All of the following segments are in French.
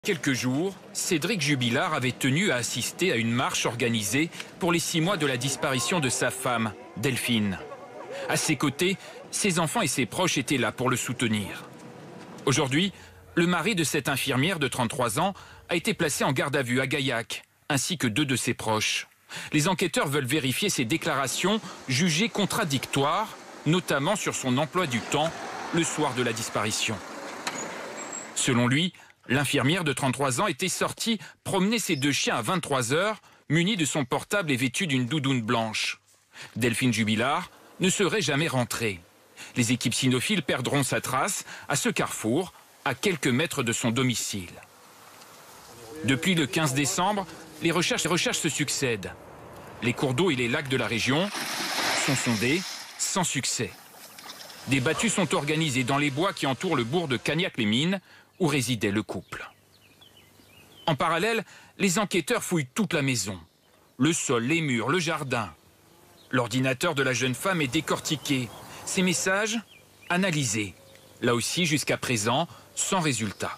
Quelques jours, Cédric Jubilard avait tenu à assister à une marche organisée pour les 6 mois de la disparition de sa femme, Delphine. À ses côtés, ses enfants et ses proches étaient là pour le soutenir. Aujourd'hui, le mari de cette infirmière de 33 ans a été placé en garde à vue à Gaillac, ainsi que 2 de ses proches. Les enquêteurs veulent vérifier ses déclarations jugées contradictoires, notamment sur son emploi du temps le soir de la disparition. Selon lui, l'infirmière de 33 ans était sortie promener ses 2 chiens à 23 h, munie de son portable et vêtue d'une doudoune blanche. Delphine Jubilard ne serait jamais rentrée. Les équipes cynophiles perdront sa trace à ce carrefour, à quelques mètres de son domicile. Depuis le 15 décembre, les recherches se succèdent. Les cours d'eau et les lacs de la région sont sondés sans succès. Des battues sont organisées dans les bois qui entourent le bourg de Cagnac-les-Mines, où résidait le couple. En parallèle, les enquêteurs fouillent toute la maison. Le sol, les murs, le jardin. L'ordinateur de la jeune femme est décortiqué. Ses messages, analysés. Là aussi, jusqu'à présent, sans résultat.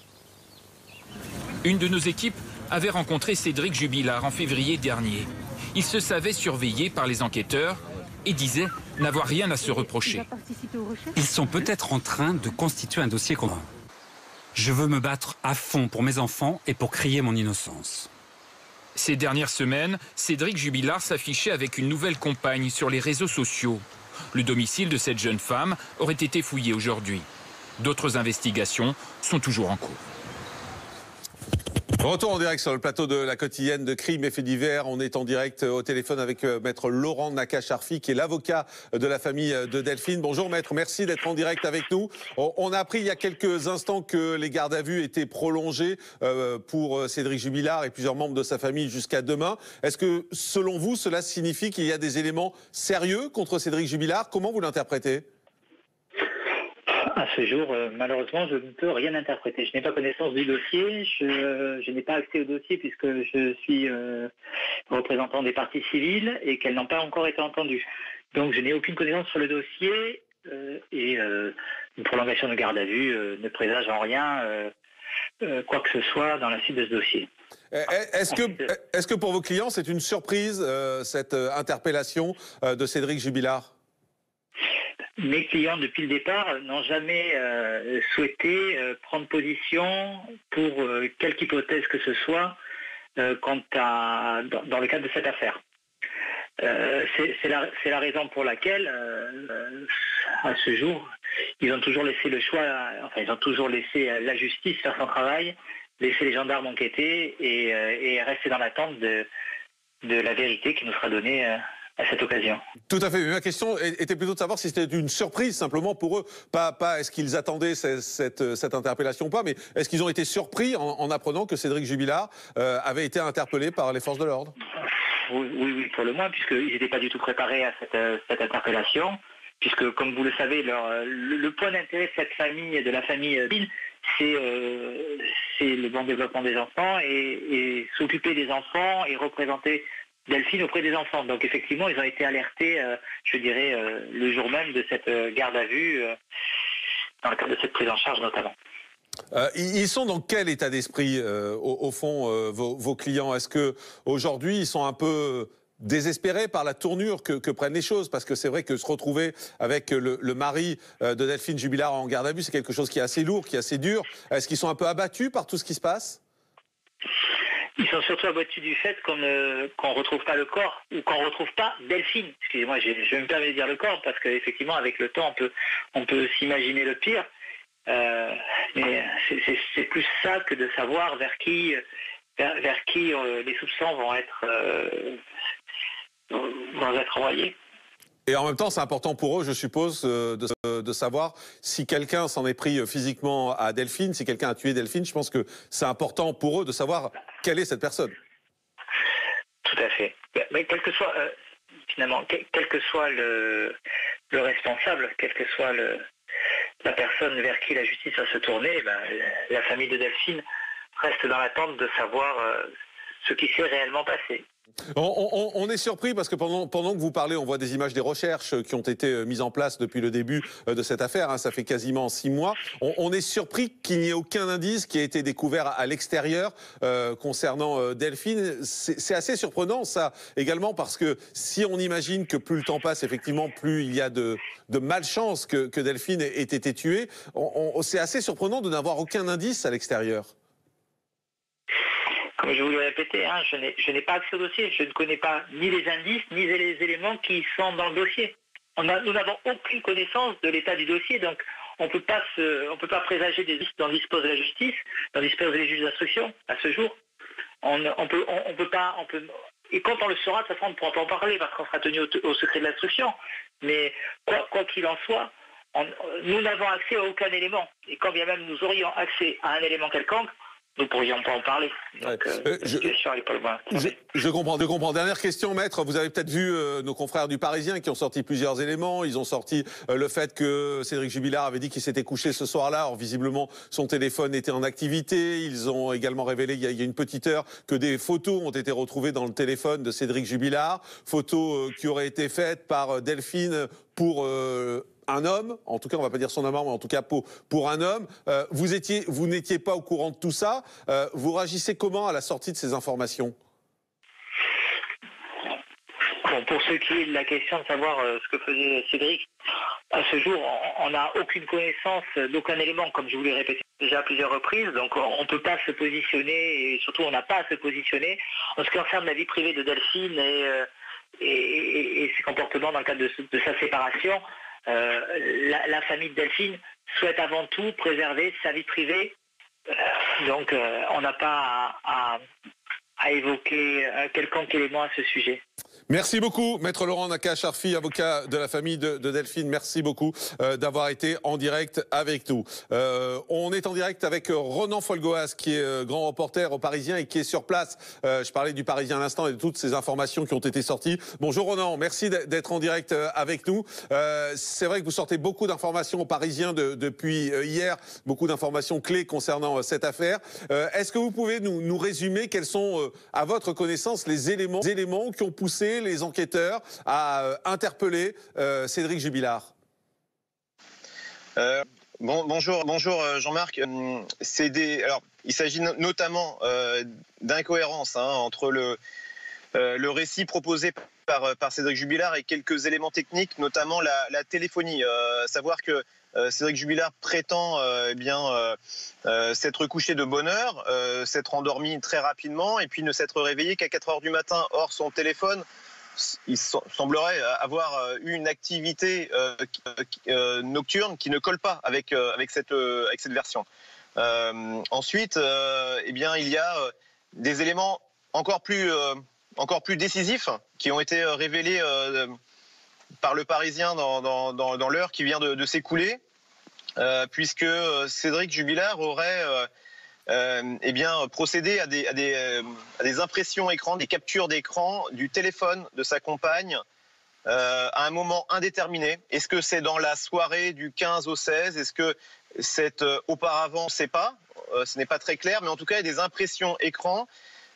Une de nos équipes avait rencontré Cédric Jubilard en février dernier. Il se savait surveillé par les enquêteurs et disait n'avoir rien à se reprocher. Ils sont peut-être en train de constituer un dossier commun. Je veux me battre à fond pour mes enfants et pour crier mon innocence. Ces dernières semaines, Cédric Jubilard s'affichait avec une nouvelle compagne sur les réseaux sociaux. Le domicile de cette jeune femme aurait été fouillé aujourd'hui. D'autres investigations sont toujours en cours. Retour en direct sur le plateau de la quotidienne de Crimes et Faits divers. On est en direct au téléphone avec maître Laurent Nakache-Arfi, qui est l'avocat de la famille de Delphine. Bonjour maître, merci d'être en direct avec nous. On a appris il y a quelques instants que les gardes à vue étaient prolongées pour Cédric Jubilard et plusieurs membres de sa famille jusqu'à demain. Est-ce que selon vous, cela signifie qu'il y a des éléments sérieux contre Cédric Jubilard? Comment vous l'interprétez ? À ce jour, malheureusement, je ne peux rien interpréter. Je n'ai pas connaissance du dossier, je n'ai pas accès au dossier puisque je suis représentant des parties civiles et qu'elles n'ont pas encore été entendues. Donc je n'ai aucune connaissance sur le dossier et une prolongation de garde à vue ne présage en rien quoi que ce soit dans la suite de ce dossier. Est-ce que pour vos clients, c'est une surprise, cette interpellation de Cédric Jubilard ? Mes clients, depuis le départ, n'ont jamais souhaité prendre position pour quelque hypothèse que ce soit dans le cadre de cette affaire. C'est la raison pour laquelle, à ce jour, ils ont toujours laissé le choix, ils ont toujours laissé la justice faire son travail, laisser les gendarmes enquêter et rester dans l'attente de la vérité qui nous sera donnée à cette occasion. Tout à fait. Ma question était plutôt de savoir si c'était une surprise simplement pour eux. Pas est-ce qu'ils attendaient cette interpellation ou pas, mais est-ce qu'ils ont été surpris en apprenant que Cédric Jubilard avait été interpellé par les forces de l'ordre ? Oui, pour le moins, puisqu'ils n'étaient pas du tout préparés à cette interpellation, puisque, comme vous le savez, le point d'intérêt de la famille Bill, c'est le bon développement des enfants et s'occuper des enfants et représenter Delphine auprès des enfants. Donc effectivement, ils ont été alertés, le jour même de cette garde à vue, dans le cadre de cette prise en charge notamment. Ils sont dans quel état d'esprit, au fond, vos clients ? Est-ce que aujourd'hui ils sont un peu désespérés par la tournure que prennent les choses ? Parce que c'est vrai que se retrouver avec le mari de Delphine Jubilard en garde à vue, c'est quelque chose qui est assez lourd, qui est assez dur. Est-ce qu'ils sont un peu abattus par tout ce qui se passe ? Ils sont surtout abattus du fait qu'on ne retrouve pas le corps ou qu'on ne retrouve pas Delphine. Excusez-moi, je me permets de dire le corps parce qu'effectivement, avec le temps, on peut s'imaginer le pire. Mais c'est plus ça que de savoir vers qui les soupçons vont être envoyés. Et en même temps, c'est important pour eux, je suppose, de savoir si quelqu'un s'en est pris physiquement à Delphine, si quelqu'un a tué Delphine. Je pense que c'est important pour eux de savoir quelle est cette personne. Tout à fait. Mais quel que soit, quel que soit le responsable, quelle que soit la personne vers qui la justice va se tourner, la famille de Delphine reste dans l'attente de savoir ce qui s'est réellement passé. On est surpris parce que pendant que vous parlez, on voit des images des recherches qui ont été mises en place depuis le début de cette affaire. Hein, ça fait quasiment 6 mois. On est surpris qu'il n'y ait aucun indice qui ait été découvert à l'extérieur concernant Delphine. C'est assez surprenant ça également parce que si on imagine que plus le temps passe, effectivement, plus il y a de malchance que Delphine ait été tuée, c'est assez surprenant de n'avoir aucun indice à l'extérieur. Comme je vous l'ai répété, hein, je n'ai pas accès au dossier. Je ne connais pas ni les indices, ni les éléments qui sont dans le dossier. Nous n'avons aucune connaissance de l'état du dossier, donc on ne peut pas présager des risques dont dispose la justice, dont disposent les juges d'instruction à ce jour. Et quand on le saura, de toute façon, on ne pourra pas en parler parce qu'on sera tenu au secret de l'instruction. Mais quoi qu'il en soit, nous n'avons accès à aucun élément. Et quand bien même nous aurions accès à un élément quelconque, nous ne pourrions pas en parler. Donc, la situation n'est pas loin. Je comprends. Dernière question, maître. Vous avez peut-être vu nos confrères du Parisien qui ont sorti plusieurs éléments. Ils ont sorti le fait que Cédric Jubilard avait dit qu'il s'était couché ce soir-là. Or, visiblement, son téléphone était en activité. Ils ont également révélé, il y a une petite heure, que des photos ont été retrouvées dans le téléphone de Cédric Jubilard. Photos qui auraient été faites par Delphine pour... un homme, en tout cas on va pas dire son amant, mais en tout cas pour un homme. Vous n'étiez pas au courant de tout ça. Vous réagissez comment à la sortie de ces informations? Bon, pour ce qui est de la question de savoir ce que faisait Cédric, à ce jour, on n'a aucune connaissance d'aucun élément, comme je vous l'ai répété déjà à plusieurs reprises, donc on ne peut pas se positionner, et surtout on n'a pas à se positionner en ce qui concerne la vie privée de Delphine et ses comportements dans le cadre de sa séparation. La famille de Delphine souhaite avant tout préserver sa vie privée, donc on n'a pas à évoquer quelconque élément à ce sujet. Merci beaucoup, Maître Laurent Nakache-Arfi, avocat de la famille de Delphine. Merci beaucoup d'avoir été en direct avec nous. On est en direct avec Ronan Folgoas, qui est grand reporter au Parisien et qui est sur place. Je parlais du Parisien à l'instant et de toutes ces informations qui ont été sorties. Bonjour Ronan, merci d'être en direct avec nous. C'est vrai que vous sortez beaucoup d'informations au Parisien depuis hier, beaucoup d'informations clés concernant cette affaire. Est-ce que vous pouvez nous résumer quels sont, à votre connaissance, les éléments qui ont poussé les enquêteurs à interpeller Cédric Jubilard? Bonjour Jean-Marc. Alors, il s'agit notamment d'incohérences entre le récit proposé par Cédric Jubilard et quelques éléments techniques, notamment la téléphonie. Savoir que Cédric Jubilard prétend s'être couché de bonne heure, s'être endormi très rapidement et puis ne s'être réveillé qu'à 4 heures du matin. Or, son téléphone, il semblerait avoir eu une activité nocturne qui ne colle pas avec cette version. Ensuite, il y a des éléments encore plus décisifs qui ont été révélés par le Parisien dans l'heure qui vient de s'écouler, puisque Cédric Jubilard aurait procédé à des impressions écran, des captures d'écran du téléphone de sa compagne à un moment indéterminé. Est-ce que c'est dans la soirée du 15 au 16? Est-ce que c'est auparavant? On ne sait pas. Ce n'est pas très clair, mais en tout cas, il y a des impressions écran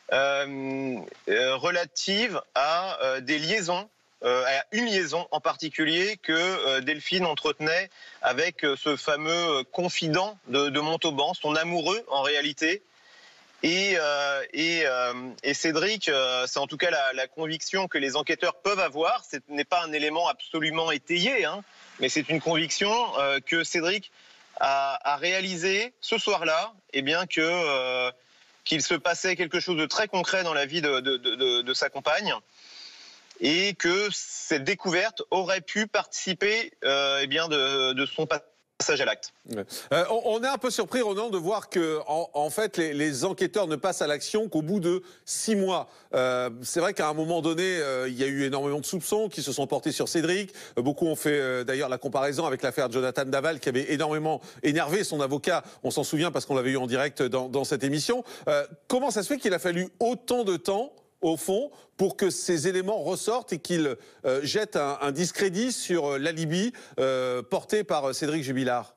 relatives à des liaisons, à une liaison en particulier que Delphine entretenait avec ce fameux confident de Montauban, son amoureux en réalité. Et Cédric, c'est en tout cas la conviction que les enquêteurs peuvent avoir. Ce n'est pas un élément absolument étayé, mais c'est une conviction que Cédric a réalisé ce soir-là, qu'il se passait quelque chose de très concret dans la vie de sa compagne, et que cette découverte aurait pu participer de son passage à l'acte. On est un peu surpris, Ronan, de voir que en fait les enquêteurs ne passent à l'action qu'au bout de 6 mois. C'est vrai qu'à un moment donné, il y a eu énormément de soupçons qui se sont portés sur Cédric. Beaucoup ont fait d'ailleurs la comparaison avec l'affaire Jonathan Daval, qui avait énormément énervé son avocat. On s'en souvient parce qu'on l'avait eu en direct dans cette émission. Comment ça se fait qu'il a fallu autant de temps, au fond, pour que ces éléments ressortent et qu'ils jettent un discrédit sur l'alibi porté par Cédric Jubilard?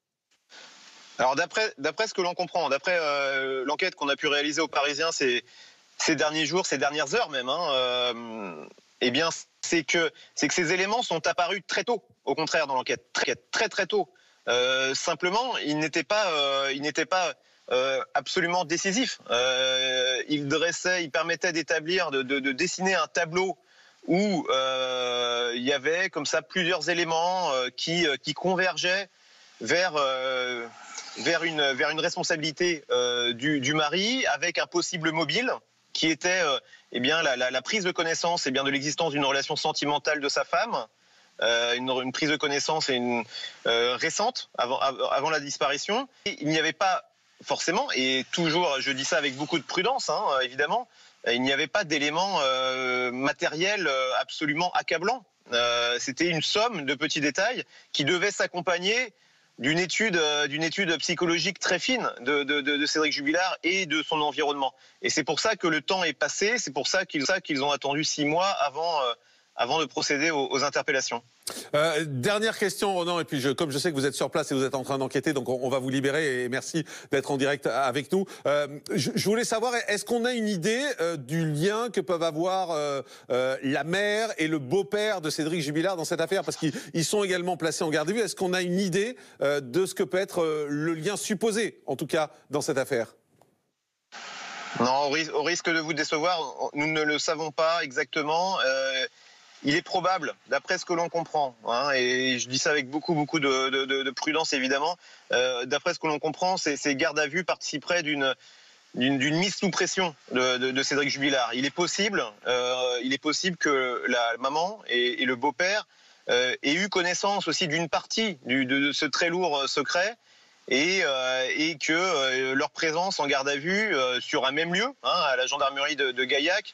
Alors d'après ce que l'on comprend, d'après l'enquête qu'on a pu réaliser au Parisien, ces derniers jours, ces dernières heures même, eh bien, c'est que ces éléments sont apparus très tôt, au contraire, dans l'enquête, très tôt. Simplement, ils n'étaient pas absolument décisifs. Ils permettaient d'établir, de dessiner un tableau où il y avait comme ça plusieurs éléments qui convergeaient vers une responsabilité du mari, avec un possible mobile qui était la prise de connaissance de l'existence d'une relation sentimentale de sa femme, une prise de connaissance récente avant la disparition. Et il n'y avait pas forcément, et toujours je dis ça avec beaucoup de prudence évidemment, il n'y avait pas d'éléments matériels absolument accablants. C'était une somme de petits détails qui devaient s'accompagner d'une étude psychologique très fine de Cédric Jubilard et de son environnement. Et c'est pour ça que le temps est passé, c'est pour ça qu'ils ont attendu 6 mois avant de procéder aux interpellations. Dernière question, Ronan, et puis comme je sais que vous êtes sur place et vous êtes en train d'enquêter, donc on va vous libérer, et merci d'être en direct avec nous. Je voulais savoir, est-ce qu'on a une idée du lien que peuvent avoir la mère et le beau-père de Cédric Jubilard dans cette affaire, parce qu'ils sont également placés en garde à vue. Est-ce qu'on a une idée de ce que peut être le lien supposé, en tout cas, dans cette affaire? Non, au risque de vous décevoir, nous ne le savons pas exactement. Il est probable, d'après ce que l'on comprend, et je dis ça avec beaucoup de prudence évidemment, d'après ce que l'on comprend, ces gardes à vue participeraient d'une mise sous pression de Cédric Jubilard. Il est possible que la maman et le beau-père aient eu connaissance aussi d'une partie de ce très lourd secret, et que leur présence en garde à vue sur un même lieu, à la gendarmerie de Gaillac,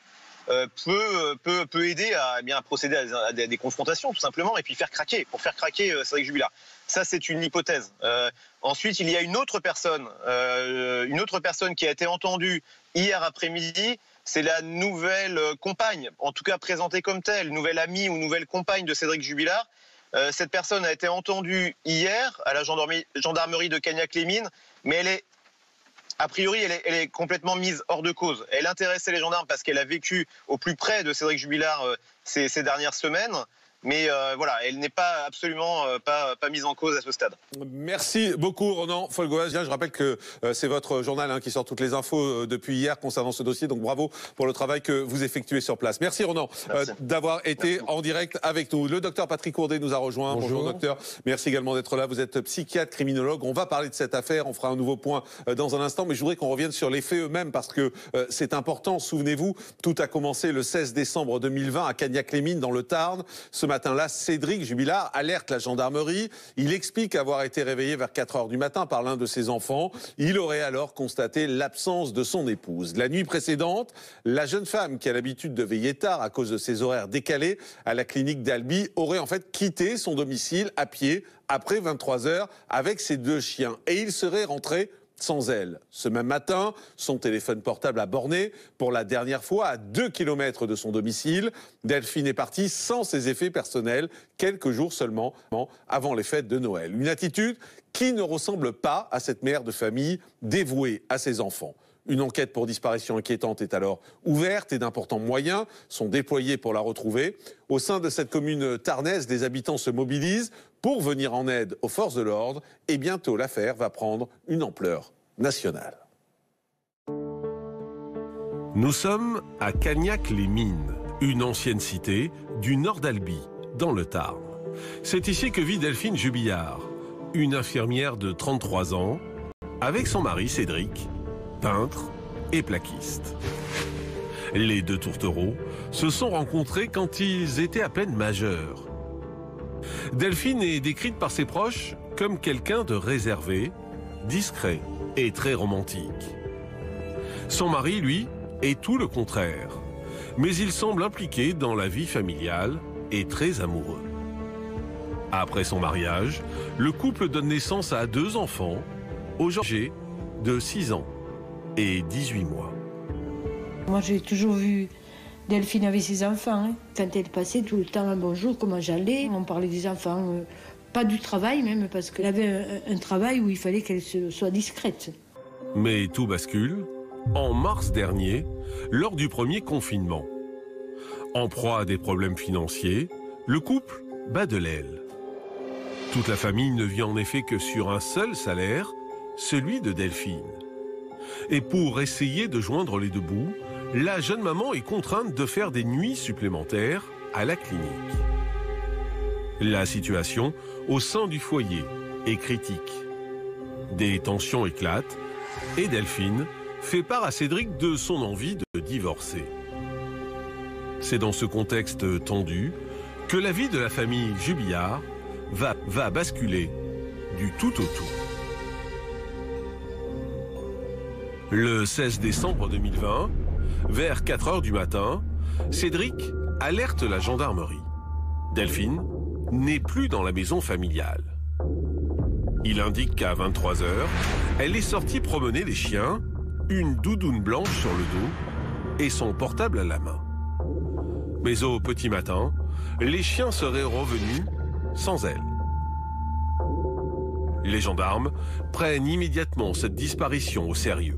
peut aider à procéder à des confrontations tout simplement, et puis faire craquer Cédric Jubilard. Ça, c'est une hypothèse. Ensuite, il y a une autre personne qui a été entendue hier après-midi. C'est la nouvelle compagne, en tout cas présentée comme telle, nouvelle amie ou nouvelle compagne de Cédric Jubilard. Cette personne a été entendue hier à la gendarmerie de Cagnac-les-Mines, mais a priori, elle est complètement mise hors de cause. Elle intéressait les gendarmes parce qu'elle a vécu au plus près de Cédric Jubilard ces dernières semaines. Mais voilà, elle n'est pas absolument pas mise en cause à ce stade. Merci beaucoup, Ronan Folgoas. Je rappelle que c'est votre journal qui sort toutes les infos depuis hier concernant ce dossier. Donc bravo pour le travail que vous effectuez sur place. Merci, Ronan, d'avoir été en direct avec nous. Le docteur Patrick Courdet nous a rejoint. Bonjour, docteur. Merci également d'être là. Vous êtes psychiatre, criminologue. On va parler de cette affaire. On fera un nouveau point dans un instant. Mais je voudrais qu'on revienne sur les faits eux-mêmes parce que c'est important. Souvenez-vous, tout a commencé le 16 décembre 2020 à Cagnac-les-Mines dans le Tarn. Ce matin-là, Cédric Jubilard alerte la gendarmerie. Il explique avoir été réveillé vers 4 heures du matin par l'un de ses enfants. Il aurait alors constaté l'absence de son épouse. La nuit précédente, la jeune femme qui a l'habitude de veiller tard à cause de ses horaires décalés à la clinique d'Albi aurait en fait quitté son domicile à pied après 23 heures avec ses 2 chiens. Et il serait rentré sans elle. Ce même matin, son téléphone portable a borné pour la dernière fois à 2 km de son domicile. Delphine est partie sans ses effets personnels, quelques jours seulement avant les fêtes de Noël. Une attitude qui ne ressemble pas à cette mère de famille dévouée à ses enfants. Une enquête pour disparition inquiétante est alors ouverte et d'importants moyens sont déployés pour la retrouver. Au sein de cette commune tarnaise, des habitants se mobilisent pour venir en aide aux forces de l'ordre et bientôt l'affaire va prendre une ampleur nationale. Nous sommes à Cagnac-les-Mines, une ancienne cité du nord d'Albi, dans le Tarn. C'est ici que vit Delphine Jubilard, une infirmière de 33 ans, avec son mari Cédric, peintre et plaquiste. Les 2 tourtereaux se sont rencontrés quand ils étaient à peine majeurs. Delphine est décrite par ses proches comme quelqu'un de réservé, discret et très romantique. Son mari, lui, est tout le contraire, mais il semble impliqué dans la vie familiale et très amoureux. Après son mariage, le couple donne naissance à 2 enfants, aujourd'hui de 6 ans et 18 mois. Moi, j'ai toujours vu Delphine avec ses enfants. Quand elle passait tout le temps un bonjour, comment j'allais. On parlait des enfants, pas du travail même, parce qu'elle avait un travail où il fallait qu'elle soit discrète. Mais tout bascule en mars dernier, lors du premier confinement. En proie à des problèmes financiers, le couple bat de l'aile. Toute la famille ne vit en effet que sur un seul salaire, celui de Delphine. Et pour essayer de joindre les deux bouts, la jeune maman est contrainte de faire des nuits supplémentaires à la clinique. La situation au sein du foyer est critique. Des tensions éclatent et Delphine fait part à Cédric de son envie de divorcer. C'est dans ce contexte tendu que la vie de la famille Jubillard va basculer du tout au tout. Le 16 décembre 2020, vers 4 h du matin, Cédric alerte la gendarmerie. Delphine n'est plus dans la maison familiale. Il indique qu'à 23 h, elle est sortie promener les chiens, une doudoune blanche sur le dos et son portable à la main. Mais au petit matin, les chiens seraient revenus sans elle. Les gendarmes prennent immédiatement cette disparition au sérieux.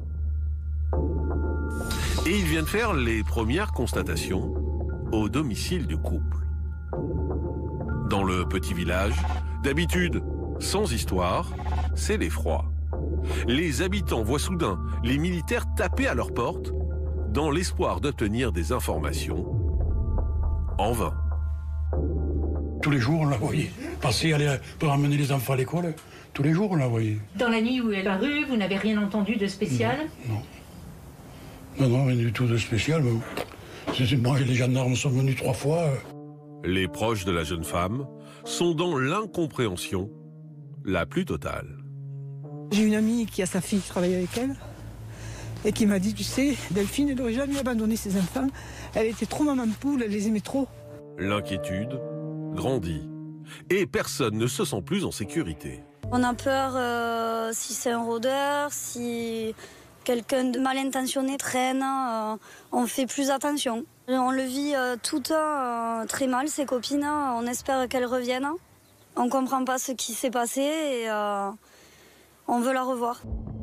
Et ils viennent faire les premières constatations au domicile du couple. Dans le petit village, d'habitude sans histoire, c'est l'effroi. Les habitants voient soudain les militaires taper à leur porte dans l'espoir d'obtenir des informations. En vain. Tous les jours, on la voyait passer, aller pour ramener les enfants à l'école. Tous les jours, on la voyait. Dans la nuit où elle est apparue, vous n'avez rien entendu de spécial? Non, rien du tout de spécial. Moi, les gendarmes sont venus 3 fois. Les proches de la jeune femme sont dans l'incompréhension la plus totale. J'ai une amie qui a sa fille qui travaille avec elle et qui m'a dit, tu sais, Delphine, elle n'aurait jamais abandonné ses enfants. Elle était trop maman poule, elle les aimait trop. L'inquiétude grandit et personne ne se sent plus en sécurité. On a peur si c'est un rôdeur, si quelqu'un de mal intentionné traîne, on fait plus attention. On le vit toutes très mal, ses copines, on espère qu'elles reviennent. On ne comprend pas ce qui s'est passé et on veut la revoir.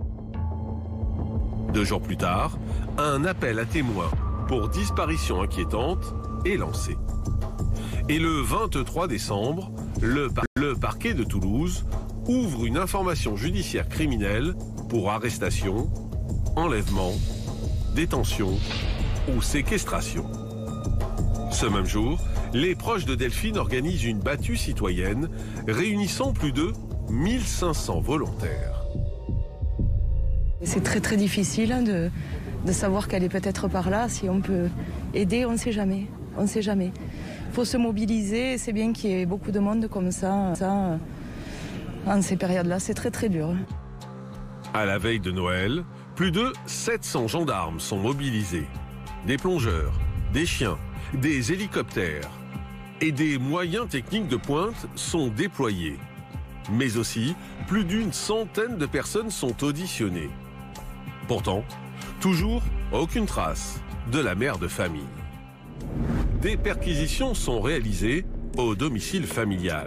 2 jours plus tard, un appel à témoins pour disparition inquiétante est lancé. Et le 23 décembre, le parquet de Toulouse ouvre une information judiciaire criminelle pour arrestation, enlèvement, détention ou séquestration. Ce même jour, les proches de Delphine organisent une battue citoyenne réunissant plus de 1500 volontaires. C'est très très difficile de savoir qu'elle est peut-être par là. Si on peut aider, on ne sait jamais. On ne sait jamais. Il faut se mobiliser. C'est bien qu'il y ait beaucoup de monde comme ça en ces périodes-là. C'est très très dur. À la veille de Noël, plus de 700 gendarmes sont mobilisés. Des plongeurs, des chiens, des hélicoptères et des moyens techniques de pointe sont déployés. Mais aussi, plus d'une centaine de personnes sont auditionnées. Pourtant, toujours aucune trace de la mère de famille. Des perquisitions sont réalisées au domicile familial.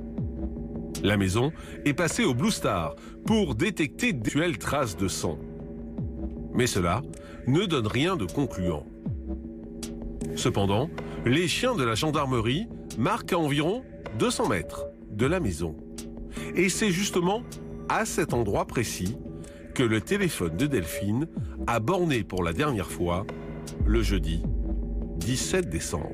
La maison est passée au Blue Star pour détecter d'éventuelles traces de sang. Mais cela ne donne rien de concluant. Cependant, les chiens de la gendarmerie marquent à environ 200 mètres de la maison. Et c'est justement à cet endroit précis que le téléphone de Delphine a borné pour la dernière fois le jeudi 17 décembre.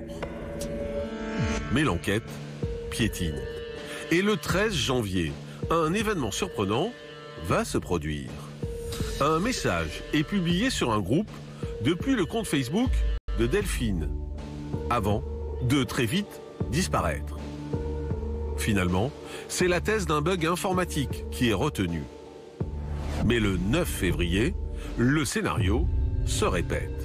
Mais l'enquête piétine. Et le 13 janvier, un événement surprenant va se produire. Un message est publié sur un groupe depuis le compte Facebook de Delphine, avant de très vite disparaître. Finalement, c'est la thèse d'un bug informatique qui est retenue. Mais le 9 février, le scénario se répète.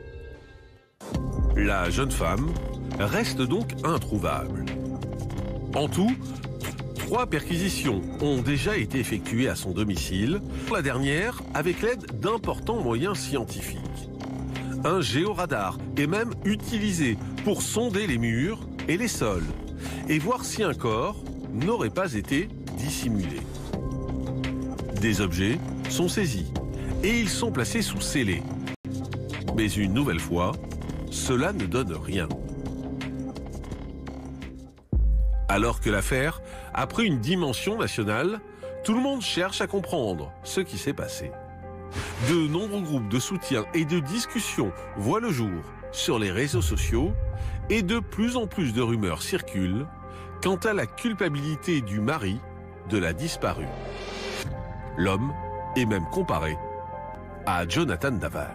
La jeune femme reste donc introuvable. En tout, 3 perquisitions ont déjà été effectuées à son domicile, la dernière avec l'aide d'importants moyens scientifiques. Un géoradar est même utilisé pour sonder les murs et les sols et voir si un corps n'aurait pas été dissimulé. Des objets sont saisis et ils sont placés sous scellé. Mais une nouvelle fois, cela ne donne rien. Alors que l'affaire a pris une dimension nationale, tout le monde cherche à comprendre ce qui s'est passé. De nombreux groupes de soutien et de discussion voient le jour sur les réseaux sociaux et de plus en plus de rumeurs circulent quant à la culpabilité du mari de la disparue. L'homme est même comparé à Jonathan Daval.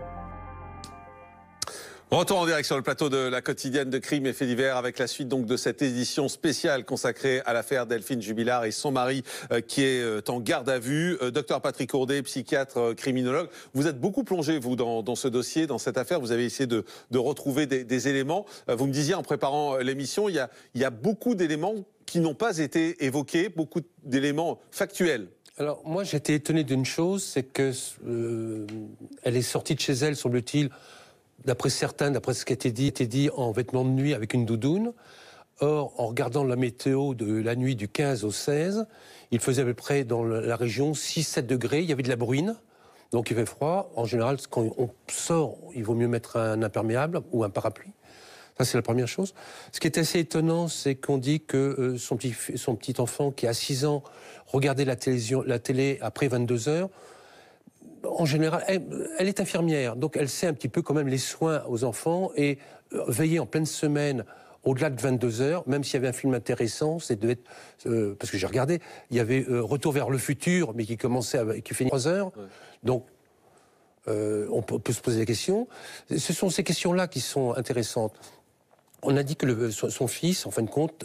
Retour en direct sur le plateau de la quotidienne de Crimes et Faits divers avec la suite donc de cette édition spéciale consacrée à l'affaire Delphine Jubilard et son mari qui est en garde à vue. Docteur Patrick Ourdet, psychiatre criminologue, vous êtes beaucoup plongé vous dans ce dossier, dans cette affaire. Vous avez essayé de retrouver des éléments. Vous me disiez en préparant l'émission, il y a beaucoup d'éléments qui n'ont pas été évoqués, beaucoup d'éléments factuels. Alors moi j'étais étonné d'une chose, c'est que elle est sortie de chez elle, semble-t-il, d'après certains, d'après ce qui a été dit en vêtements de nuit avec une doudoune. Or, en regardant la météo de la nuit du 15 au 16, il faisait à peu près dans la région 6-7 degrés, il y avait de la bruine, donc il fait froid. En général, quand on sort, il vaut mieux mettre un imperméable ou un parapluie. Ça, c'est la première chose. Ce qui est assez étonnant, c'est qu'on dit que son petit enfant, qui a 6 ans, regardait la télé après 22 heures. En général, elle est infirmière, donc elle sait un petit peu quand même les soins aux enfants et veiller en pleine semaine au-delà de 22 heures, même s'il y avait un film intéressant, c'est de être, parce que j'ai regardé, il y avait Retour vers le futur, mais qui commençait, qui finit 3 heures, ouais. Donc on peut se poser des questions. Ce sont ces questions-là qui sont intéressantes. On a dit que son fils, en fin de compte,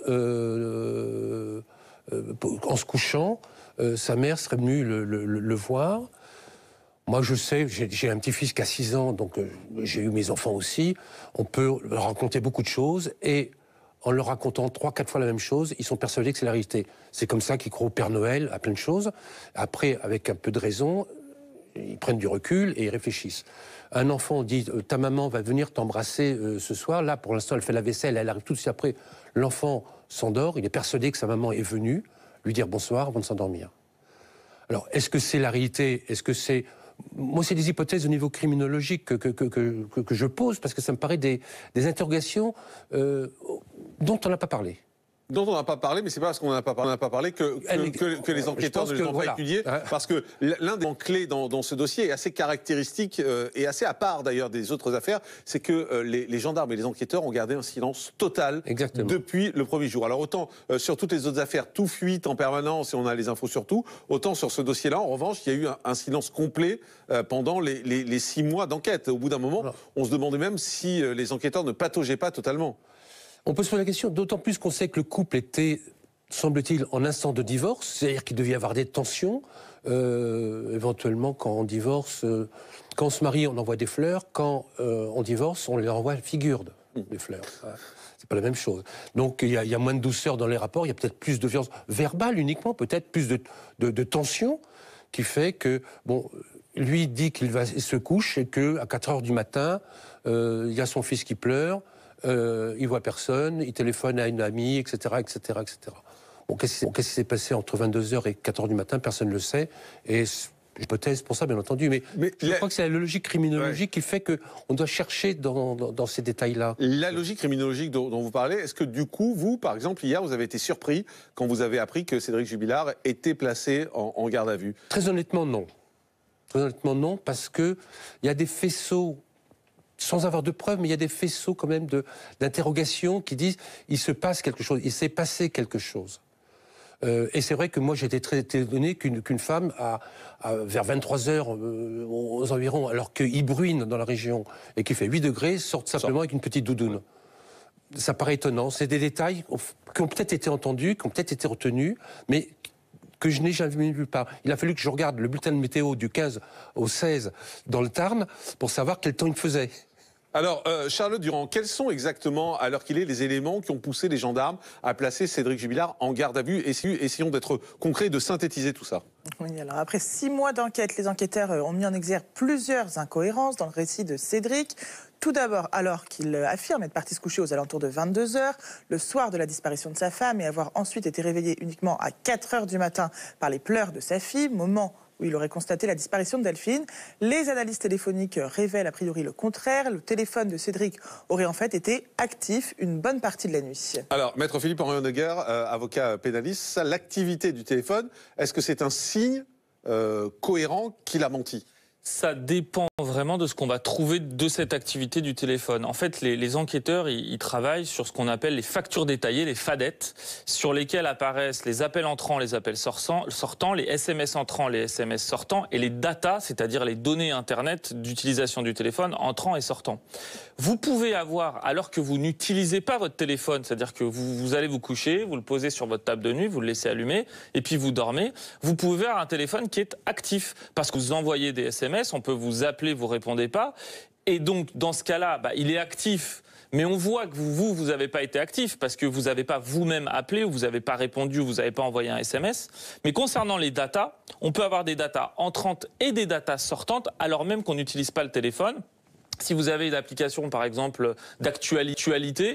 en se couchant, sa mère serait venue le voir. Moi, je sais, j'ai un petit-fils qui a 6 ans, donc j'ai eu mes enfants aussi. On peut leur raconter beaucoup de choses, et en leur racontant 3-4 fois la même chose, ils sont persuadés que c'est la réalité. C'est comme ça qu'ils croient au Père Noël, à plein de choses. Après, avec un peu de raison, ils prennent du recul et ils réfléchissent. Un enfant dit « ta maman va venir t'embrasser ce soir ». Là, pour l'instant, elle fait la vaisselle, elle arrive tout de suite après. L'enfant s'endort, il est persuadé que sa maman est venue lui dire bonsoir avant de s'endormir. Alors, est-ce que c'est la réalité? Est-ce que c'est... Moi, c'est des hypothèses au niveau criminologique que je pose, parce que ça me paraît des interrogations dont on n'a pas parlé. Dont on n'a pas parlé, mais c'est pas parce qu'on n'en a pas parlé que les enquêteurs ne les ont pas étudiés, parce que l'un des clés dans ce dossier est assez caractéristique et assez à part d'ailleurs des autres affaires, c'est que les gendarmes et les enquêteurs ont gardé un silence total. Exactement. Depuis le premier jour. Alors autant sur toutes les autres affaires, tout fuite en permanence et on a les infos sur tout, autant sur ce dossier-là, en revanche, il y a eu un silence complet pendant les 6 mois d'enquête. Au bout d'un moment, on se demandait même si les enquêteurs ne pataugeaient pas totalement. On peut se poser la question, d'autant plus qu'on sait que le couple était, semble-t-il, en instant de divorce, c'est-à-dire qu'il devait y avoir des tensions. Éventuellement, quand on divorce, quand on se marie, on envoie des fleurs. Quand on divorce, on leur envoie la figure des fleurs. C'est pas la même chose. Donc il y a moins de douceur dans les rapports, il y a peut-être plus de violence verbale uniquement, peut-être plus de tension, qui fait que, bon, lui dit qu'il se couche et qu'à 4 heures du matin, il y a son fils qui pleure. Il voit personne, il téléphone à une amie, etc., etc., etc. Bon, qu'est-ce qui s'est passé entre 22h et 4h du matin, personne ne le sait, et hypothèse pour ça, bien entendu, mais je crois que c'est la logique criminologique qui fait qu'on doit chercher dans ces détails-là. La logique criminologique dont vous parlez, est-ce que du coup, vous, par exemple, hier, vous avez été surpris quand vous avez appris que Cédric Jubilard était placé en garde à vue? Très honnêtement, non. Très honnêtement, non, parce qu'il y a des faisceaux, sans avoir de preuves, mais il y a des faisceaux quand même d'interrogations qui disent il se passe quelque chose, il s'est passé quelque chose. Et c'est vrai que moi j'étais très étonné qu'une femme, vers 23h aux environs, alors qu'il bruine dans la région et qu'il fait 8 degrés, sorte simplement avec une petite doudoune. Ça paraît étonnant. C'est des détails qui ont peut-être été entendus, qui ont peut-être été retenus, mais que je n'ai jamais vu pas. Il a fallu que je regarde le bulletin de météo du 15 au 16 dans le Tarn pour savoir quel temps il faisait. Alors, Charlotte Durand, quels sont exactement, à l'heure qu'il est, les éléments qui ont poussé les gendarmes à placer Cédric Jubilard en garde à vue? Essayons d'être concrets, de synthétiser tout ça. Oui, alors après 6 mois d'enquête, les enquêteurs ont mis en exergue plusieurs incohérences dans le récit de Cédric. Tout d'abord, alors qu'il affirme être parti se coucher aux alentours de 22h, le soir de la disparition de sa femme, et avoir ensuite été réveillé uniquement à 4h du matin par les pleurs de sa fille, moment où il aurait constaté la disparition de Delphine. Les analyses téléphoniques révèlent a priori le contraire. Le téléphone de Cédric aurait en fait été actif une bonne partie de la nuit. Alors, Maître Philippe-Henri Honegger, avocat pénaliste, l'activité du téléphone, est-ce que c'est un signe cohérent qu'il a menti ? Ça dépend vraiment de ce qu'on va trouver de cette activité du téléphone. En fait, les enquêteurs, ils travaillent sur ce qu'on appelle les factures détaillées, les FADET, sur lesquelles apparaissent les appels entrants, les appels sortants, les SMS entrants, les SMS sortants, et les data, c'est-à-dire les données Internet d'utilisation du téléphone entrant et sortant. Vous pouvez avoir, alors que vous n'utilisez pas votre téléphone, c'est-à-dire que vous allez vous coucher, vous le posez sur votre table de nuit, vous le laissez allumer, et puis vous dormez, vous pouvez avoir un téléphone qui est actif, parce que vous envoyez des SMS, on peut vous appeler, vous répondez pas. Et donc, dans ce cas-là, il est actif. Mais on voit que vous n'avez pas été actif parce que vous n'avez pas vous-même appelé ou vous n'avez pas répondu ou vous n'avez pas envoyé un SMS. Mais concernant les datas, on peut avoir des datas entrantes et des datas sortantes alors même qu'on n'utilise pas le téléphone. Si vous avez une application, par exemple, d'actualité,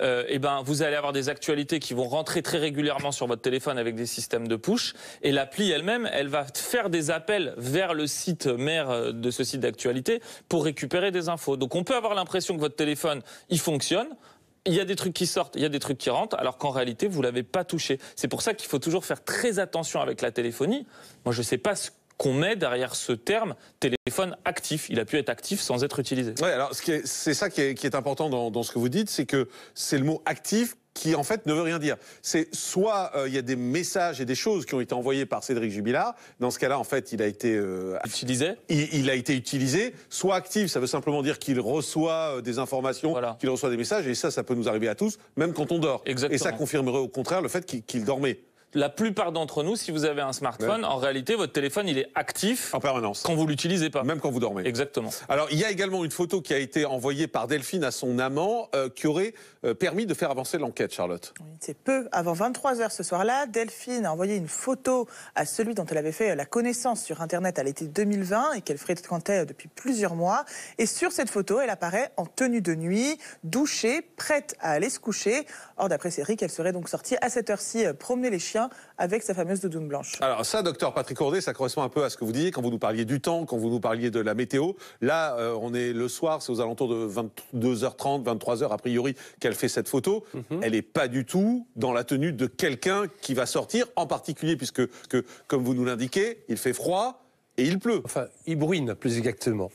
vous allez avoir des actualités qui vont rentrer très régulièrement sur votre téléphone avec des systèmes de push. Et l'appli elle-même, elle va faire des appels vers le site mère de ce site d'actualité pour récupérer des infos. Donc on peut avoir l'impression que votre téléphone, il fonctionne. Il y a des trucs qui sortent, il y a des trucs qui rentrent, alors qu'en réalité, vous ne l'avez pas touché. C'est pour ça qu'il faut toujours faire très attention avec la téléphonie. Moi, je ne sais pas ce qu'on met derrière ce terme téléphone actif. Il a pu être actif sans être utilisé. Ouais, alors c'est ça qui est important dans ce que vous dites, c'est que c'est le mot actif qui en fait ne veut rien dire. C'est soit il y a des messages et des choses qui ont été envoyés par Cédric Jubilard. Dans ce cas-là, en fait, il a été utilisé. Il a été utilisé. Soit actif, ça veut simplement dire qu'il reçoit des informations, qu'il reçoit des messages, et ça peut nous arriver à tous, même quand on dort. Exactement. Et ça confirmerait au contraire le fait qu'il dormait. La plupart d'entre nous, si vous avez un smartphone, en réalité, votre téléphone, il est actif en permanence quand vous l'utilisez pas. Même quand vous dormez. Exactement. Alors, il y a également une photo qui a été envoyée par Delphine à son amant qui aurait permis de faire avancer l'enquête, Charlotte. Oui, c'est peu avant 23h ce soir-là. Delphine a envoyé une photo à celui dont elle avait fait la connaissance sur Internet à l'été 2020 et qu'elle fréquentait depuis plusieurs mois. Et sur cette photo, elle apparaît en tenue de nuit, douchée, prête à aller se coucher. Or, d'après Cédric, elle serait donc sortie à cette heure-ci promener les chiens avec sa fameuse doudoune blanche. Alors ça, docteur Patrick Ourdet, ça correspond un peu à ce que vous disiez quand vous nous parliez du temps, quand vous nous parliez de la météo. Là, on est le soir, c'est aux alentours de 22h30, 23h a priori qu'elle fait cette photo. Elle n'est pas du tout dans la tenue de quelqu'un qui va sortir, en particulier puisque, comme vous nous l'indiquez, il fait froid et il pleut. Enfin, il bruine, plus exactement.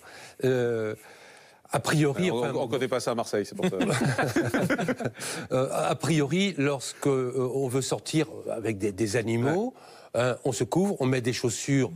A priori, on ne connaît pas ça à Marseille, c'est pour ça. A priori, lorsque on veut sortir avec des animaux, on se couvre, on met des chaussures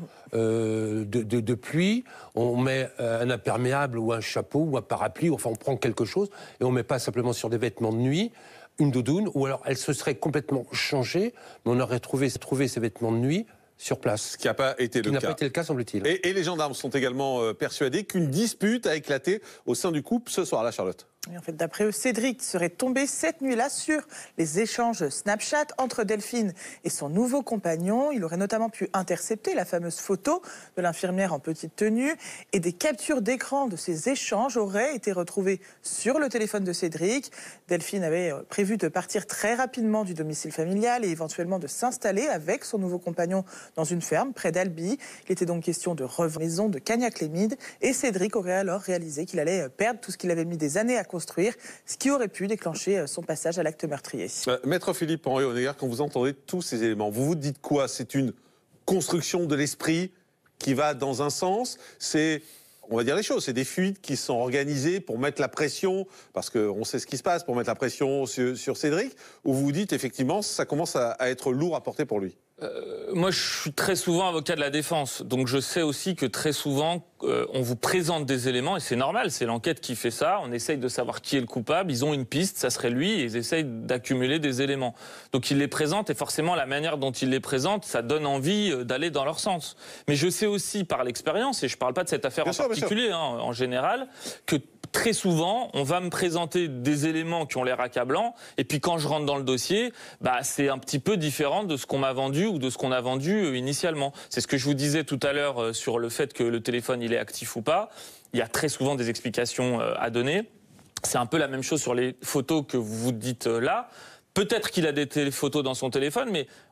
de pluie, on met un imperméable ou un chapeau ou un parapluie, enfin on prend quelque chose et on ne met pas simplement sur des vêtements de nuit une doudoune, ou alors elle se serait complètement changée, mais on aurait trouvé ces vêtements de nuit sur place. Ce qui n'a pas été le cas. N'a pas été le cas, semble-t-il. Et les gendarmes sont également persuadés qu'une dispute a éclaté au sein du couple ce soir-là, Charlotte. Et en fait, d'après eux, Cédric serait tombé cette nuit-là sur les échanges Snapchat entre Delphine et son nouveau compagnon. Il aurait notamment pu intercepter la fameuse photo de l'infirmière en petite tenue. Et des captures d'écran de ces échanges auraient été retrouvées sur le téléphone de Cédric. Delphine avait prévu de partir très rapidement du domicile familial et éventuellement de s'installer avec son nouveau compagnon dans une ferme près d'Albi. Il était donc question de revenir à la maison de Cagnac-les-Mines. Et Cédric aurait alors réalisé qu'il allait perdre tout ce qu'il avait mis des années à construire, ce qui aurait pu déclencher son passage à l'acte meurtrier. Maître Philippe-Henri Honegger, quand vous entendez tous ces éléments, vous vous dites quoi? C'est une construction de l'esprit qui va dans un sens, c'est, on va dire les choses, c'est des fuites qui sont organisées pour mettre la pression, parce qu'on sait ce qui se passe, pour mettre la pression sur Cédric, ou vous vous dites effectivement ça commence à être lourd à porter pour lui? Moi, je suis très souvent avocat de la défense, donc je sais aussi que très souvent, on vous présente des éléments, et c'est normal, c'est l'enquête qui fait ça, on essaye de savoir qui est le coupable, ils ont une piste, ça serait lui, et ils essayent d'accumuler des éléments. Donc ils les présentent, et forcément la manière dont ils les présentent, ça donne envie d'aller dans leur sens. Mais je sais aussi par l'expérience, et je ne parle pas de cette affaire en particulier, en général, que très souvent, on va me présenter des éléments qui ont l'air accablants, et puis quand je rentre dans le dossier, c'est un petit peu différent de ce qu'on m'a vendu ou de ce qu'on a vendu initialement. C'est ce que je vous disais tout à l'heure sur le fait que le téléphone il est actif ou pas. Il y a très souvent des explications à donner. C'est un peu la même chose sur les photos que vous dites là. Peut-être qu'il a des photos dans son téléphone, mais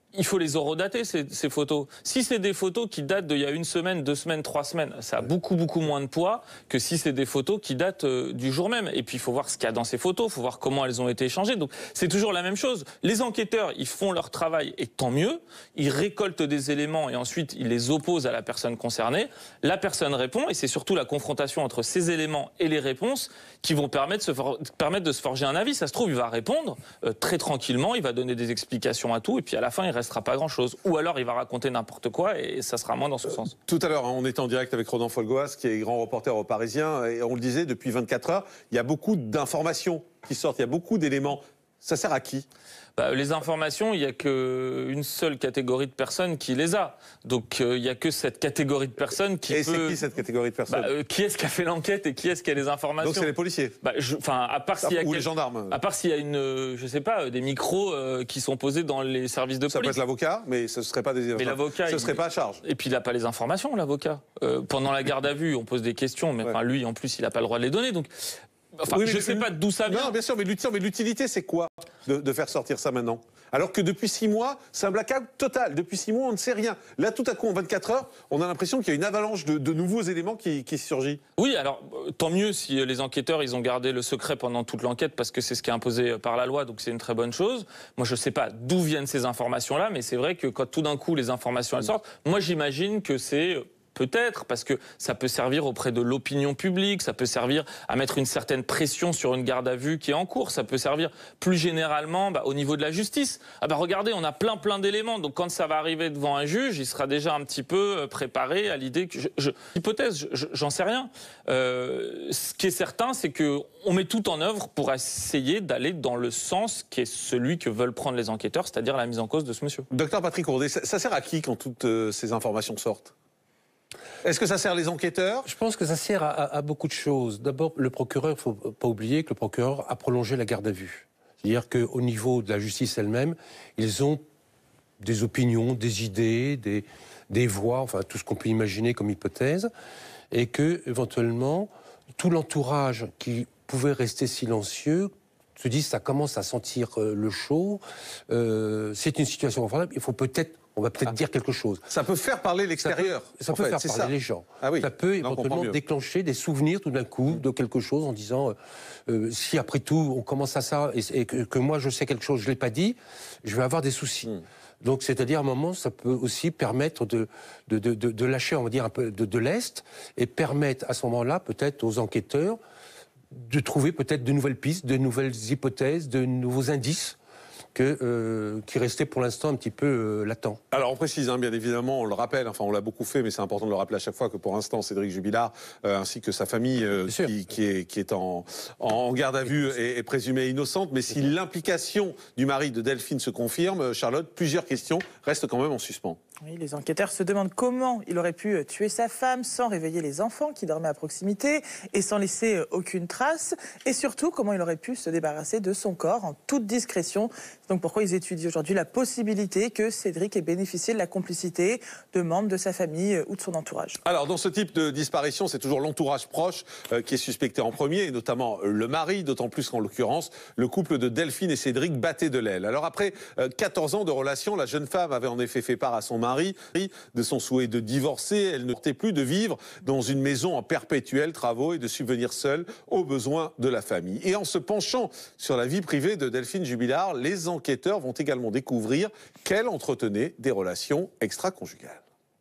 il faut les horodater, ces photos. Si c'est des photos qui datent d'il y a 1 semaine, 2 semaines, 3 semaines, ça a beaucoup moins de poids que si c'est des photos qui datent du jour même. Et puis, il faut voir ce qu'il y a dans ces photos, il faut voir comment elles ont été échangées. Donc, c'est toujours la même chose. Les enquêteurs, ils font leur travail, et tant mieux. Ils récoltent des éléments et ensuite, ils les opposent à la personne concernée. La personne répond, et c'est surtout la confrontation entre ces éléments et les réponses qui vont permettre de se forger un avis. Ça se trouve, il va répondre très tranquillement, il va donner des explications à tout, et puis à la fin, il restera pas grand-chose. Ou alors, il va raconter n'importe quoi, et ça sera moins dans ce sens. Tout à l'heure, on était en direct avec Ronan Folgoas, qui est grand reporter au Parisien, et on le disait, depuis 24 heures, il y a beaucoup d'informations qui sortent, il y a beaucoup d'éléments. Ça sert à qui ? Les informations, il n'y a qu'une seule catégorie de personnes qui les a. Donc, il n'y a que cette catégorie de personnes qui peut... Et c'est qui cette catégorie de personnes ? Qui est-ce qui a fait l'enquête et qui est-ce qui a les informations ? Donc, c'est les policiers ? À part s'il y a... Ou les gendarmes ? À part s'il y a je sais pas, des micros qui sont posés dans les services de police. Ça peut être l'avocat, mais ce ne serait pas des... Mais l'avocat... Ce serait pas à charge. Et puis, il n'a pas les informations, l'avocat. Pendant la garde à vue, on pose des questions, mais lui, en plus, il n'a pas le droit de les donner. Donc... je ne sais pas d'où ça vient. Non, bien sûr, mais l'utilité, c'est quoi de faire sortir ça maintenant ? Alors que depuis 6 mois, c'est un blackout total. Depuis 6 mois, on ne sait rien. Là, tout à coup, en 24 heures, on a l'impression qu'il y a une avalanche de nouveaux éléments qui surgit. Oui, alors, tant mieux si les enquêteurs, ils ont gardé le secret pendant toute l'enquête, parce que c'est ce qui est imposé par la loi, donc c'est une très bonne chose. Moi, je ne sais pas d'où viennent ces informations-là, mais c'est vrai que quand tout d'un coup, les informations, elles sortent, moi, j'imagine que c'est... Peut-être, parce que ça peut servir auprès de l'opinion publique, ça peut servir à mettre une certaine pression sur une garde à vue qui est en cours, ça peut servir plus généralement au niveau de la justice. Regardez, on a plein d'éléments, donc quand ça va arriver devant un juge, il sera déjà un petit peu préparé à l'idée que... Hypothèse, j'en sais rien. Ce qui est certain, c'est qu'on met tout en œuvre pour essayer d'aller dans le sens qui est celui que veulent prendre les enquêteurs, c'est-à-dire la mise en cause de ce monsieur. Docteur Patrick Ourdet, ça sert à qui quand toutes ces informations sortent ? Est-ce que ça sert les enquêteurs ? Je pense que ça sert à beaucoup de choses. D'abord, le procureur, il ne faut pas oublier que le procureur a prolongé la garde à vue. C'est-à-dire qu'au niveau de la justice elle-même, ils ont des opinions, des idées, des voix, enfin tout ce qu'on peut imaginer comme hypothèse, et que éventuellement tout l'entourage qui pouvait rester silencieux se dit ça commence à sentir le chaud, c'est une situation confortable, il faut on va peut-être dire quelque chose. Ça peut faire parler l'extérieur. Ça peut faire parler les gens. Ah oui. Ça peut éventuellement déclencher des souvenirs tout d'un coup de quelque chose en disant si après tout on commence à ça et que moi je sais quelque chose, je ne l'ai pas dit, je vais avoir des soucis. Donc c'est-à-dire à un moment ça peut aussi permettre de lâcher, on va dire, un peu de lest et permettre à ce moment-là peut-être aux enquêteurs de trouver peut-être de nouvelles pistes, de nouvelles hypothèses, de nouveaux indices qui restait pour l'instant un petit peu latent. Alors on précise, bien évidemment, on le rappelle, enfin on l'a beaucoup fait, mais c'est important de le rappeler à chaque fois que pour l'instant, Cédric Jubilard, ainsi que sa famille qui est en garde à vue est présumée innocente, mais si l'implication du mari de Delphine se confirme, Charlotte, plusieurs questions restent quand même en suspens. Oui, les enquêteurs se demandent comment il aurait pu tuer sa femme sans réveiller les enfants qui dormaient à proximité et sans laisser aucune trace. Et surtout, comment il aurait pu se débarrasser de son corps en toute discrétion. C'est donc pourquoi ils étudient aujourd'hui la possibilité que Cédric ait bénéficié de la complicité de membres de sa famille ou de son entourage. Alors, dans ce type de disparition, c'est toujours l'entourage proche qui est suspecté en premier, et notamment le mari, d'autant plus qu'en l'occurrence, le couple de Delphine et Cédric battait de l'aile. Alors après 14 ans de relation, la jeune femme avait en effet fait part à son mari de son souhait de divorcer. Elle ne tentait plus de vivre dans une maison en perpétuels travaux et de subvenir seule aux besoins de la famille. Et en se penchant sur la vie privée de Delphine Jubilard, les enquêteurs vont également découvrir qu'elle entretenait des relations extra-conjugales.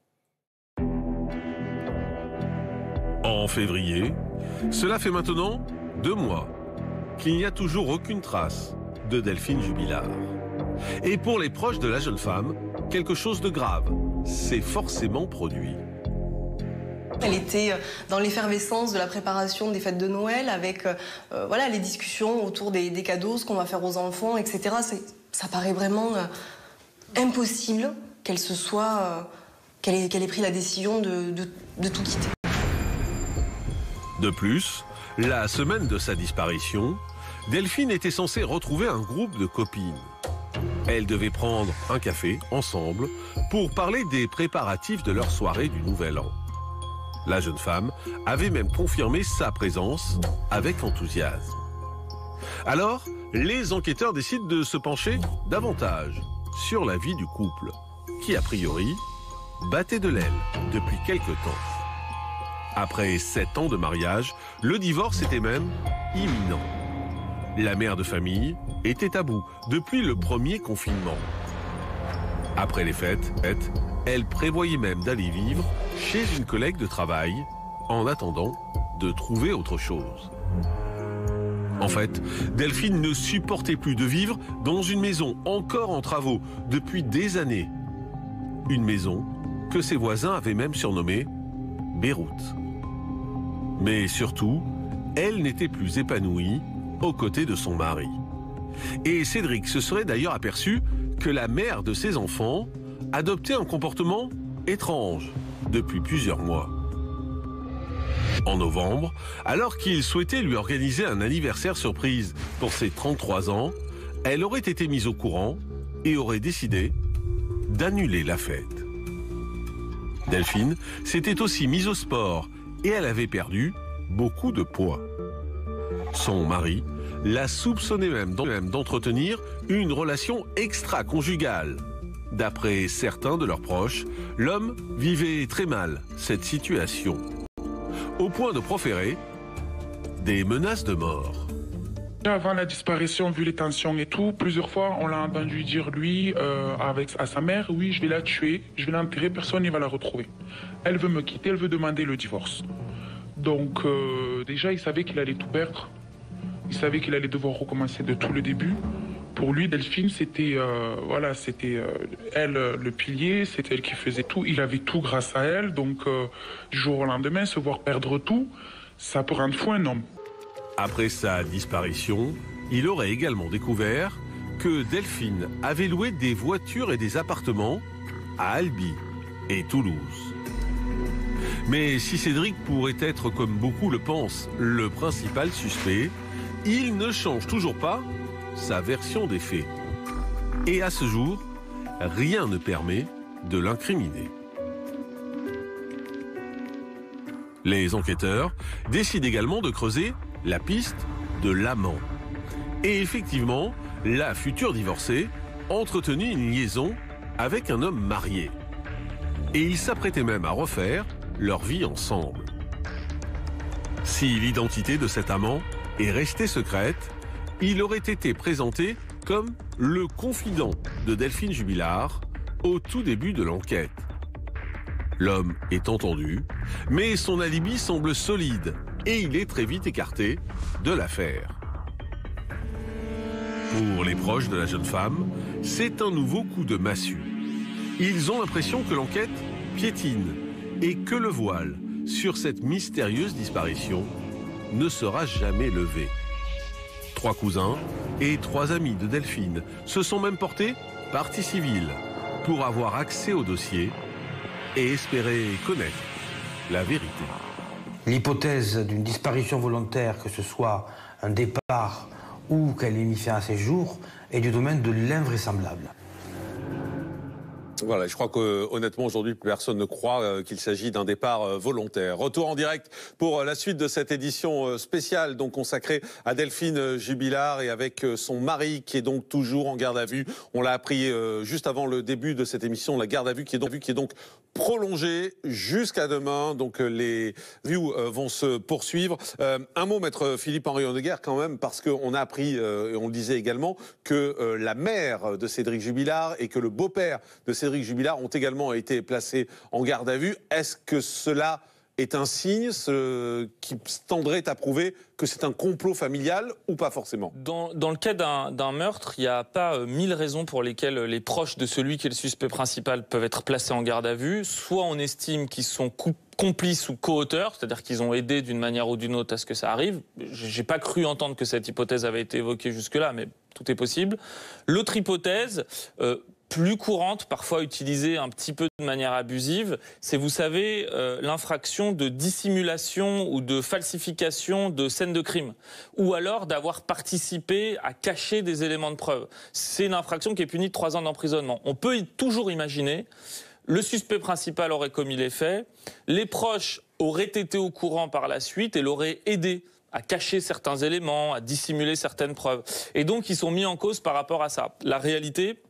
En février, cela fait maintenant 2 mois qu'il n'y a toujours aucune trace de Delphine Jubilard. Et pour les proches de la jeune femme, quelque chose de grave s'est forcément produit. Elle était dans l'effervescence de la préparation des fêtes de Noël avec les discussions autour des cadeaux, ce qu'on va faire aux enfants, etc. Ça paraît vraiment impossible qu'elle ait pris la décision de tout quitter. De plus, la semaine de sa disparition, Delphine était censée retrouver un groupe de copines. Elles devaient prendre un café ensemble pour parler des préparatifs de leur soirée du Nouvel An. La jeune femme avait même confirmé sa présence avec enthousiasme. Alors, les enquêteurs décident de se pencher davantage sur la vie du couple, qui a priori battait de l'aile depuis quelque temps. Après 7 ans de mariage, le divorce était même imminent. La mère de famille était à bout depuis le premier confinement. Après les fêtes, elle prévoyait même d'aller vivre chez une collègue de travail en attendant de trouver autre chose. En fait, Delphine ne supportait plus de vivre dans une maison encore en travaux depuis des années. Une maison que ses voisins avaient même surnommée Beyrouth. Mais surtout, elle n'était plus épanouie aux côtés de son mari. Et Cédric se serait d'ailleurs aperçu que la mère de ses enfants adoptait un comportement étrange depuis plusieurs mois. En novembre, alors qu'il souhaitait lui organiser un anniversaire surprise pour ses 33 ans, elle aurait été mise au courant et aurait décidé d'annuler la fête. Delphine s'était aussi mise au sport et elle avait perdu beaucoup de poids. Son mari la soupçonnait même d'entretenir une relation extra-conjugale. D'après certains de leurs proches, l'homme vivait très mal cette situation, au point de proférer des menaces de mort. Avant la disparition, vu les tensions et tout, plusieurs fois on l'a entendu dire lui à sa mère, oui je vais la tuer, je vais l'enterrer, personne ne va la retrouver. Elle veut me quitter, elle veut demander le divorce. Donc déjà il savait qu'il allait tout perdre, il savait qu'il allait devoir recommencer de tout le début. Pour lui, Delphine, c'était elle le pilier, c'était elle qui faisait tout, il avait tout grâce à elle, donc du jour au lendemain, se voir perdre tout, ça peut rendre fou un homme. Après sa disparition, il aurait également découvert que Delphine avait loué des voitures et des appartements à Albi et Toulouse. Mais si Cédric pourrait être, comme beaucoup le pensent, le principal suspect, il ne change toujours pas sa version des faits. Et à ce jour, rien ne permet de l'incriminer. Les enquêteurs décident également de creuser la piste de l'amant. Et effectivement, la future divorcée entretenait une liaison avec un homme marié. Et ils s'apprêtaient même à refaire leur vie ensemble. Si l'identité de cet amant est restée secrète, il aurait été présenté comme le confident de Delphine Jubilard au tout début de l'enquête. L'homme est entendu, mais son alibi semble solide et il est très vite écarté de l'affaire. Pour les proches de la jeune femme, c'est un nouveau coup de massue. Ils ont l'impression que l'enquête piétine et que le voile sur cette mystérieuse disparition ne sera jamais levé. 3 cousins et 3 amis de Delphine se sont même portés partie civile pour avoir accès au dossier et espérer connaître la vérité. L'hypothèse d'une disparition volontaire, que ce soit un départ ou qu'elle ait mis fin à ses jours, est du domaine de l'invraisemblable. Voilà, je crois que honnêtement aujourd'hui personne ne croit qu'il s'agit d'un départ volontaire. Retour en direct pour la suite de cette édition spéciale donc consacrée à Delphine Jubilard et avec son mari qui est donc toujours en garde à vue. On l'a appris juste avant le début de cette émission, la garde à vue qui est donc prolongée jusqu'à demain. Donc les views vont se poursuivre. Un mot, maître Philippe-Henri Honegger quand même, parce qu'on a appris, et on le disait également, que la mère de Cédric Jubilard et que le beau-père de Cédric Jubilard ont également été placés en garde à vue. Est-ce que cela est un signe qui tendrait à prouver que c'est un complot familial ou pas forcément? Dans le cas d'un meurtre, il n'y a pas 1000 raisons pour lesquelles les proches de celui qui est le suspect principal peuvent être placés en garde à vue. Soit on estime qu'ils sont complices ou co-auteurs, c'est-à-dire qu'ils ont aidé d'une manière ou d'une autre à ce que ça arrive. J'ai pas cru entendre que cette hypothèse avait été évoquée jusque-là, mais tout est possible. L'autre hypothèse, plus courante, parfois utilisée un petit peu de manière abusive, c'est, vous savez, l'infraction de dissimulation ou de falsification de scène de crime, ou alors d'avoir participé à cacher des éléments de preuve. C'est une infraction qui est punie de 3 ans d'emprisonnement. On peut toujours imaginer, le suspect principal aurait commis les faits, les proches auraient été au courant par la suite et l'auraient aidé à cacher certains éléments, à dissimuler certaines preuves. Et donc, ils sont mis en cause par rapport à ça. La réalité,